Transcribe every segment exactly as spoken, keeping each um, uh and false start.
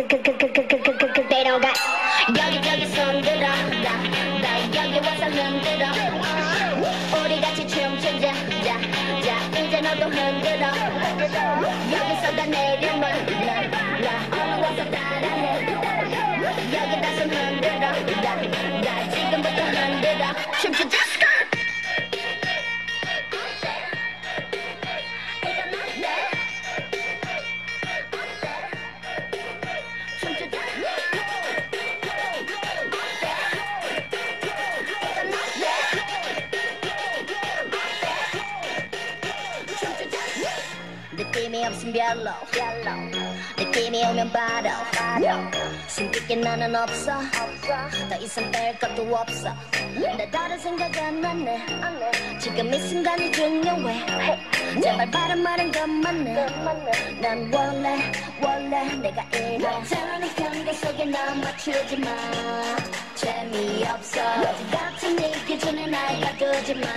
They don't got 여기저기 손들어 나, 나 여기 와서 흔들어 우리 같이 춤추자 자, 자, 이제 너도 흔들어 여기서 다 내려놔 나, 나 얼른 와서 따라해 여기다 손 흔들어 나, 나 지금부터 흔들어 춤추자 느낌이 없음 별로 느낌이 오면 바로 숨기게 나는 없어 더 이상 뺄 것도 없어 나 다른 생각 안 하네 지금 이 순간이 중요해 제발 바른 말은 것만해 난 원래 원래 내가 이래 다른 경계 속에 나 맞추지 마 재미없어 같은 네 기준에 날 가두지 마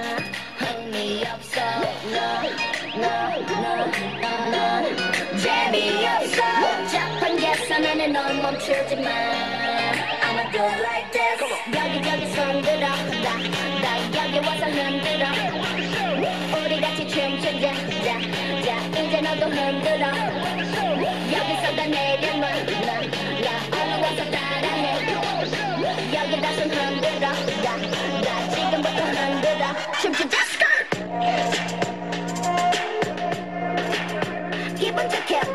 흥미없어 no, no, no, 재미없어 복잡한 계산에 넌 멈추지 마 I'ma do like this 여기저기 손들어 나, 나 여기 와서 흔들어 우리 같이 춤추자 자, 자, 이제 너도 흔들어 여기서 다 내려놔 나, 나 얼른 와서 따라해 여기다 손 흔들어 나, 나 지금부터 흔들어 춤추자 기분 좋게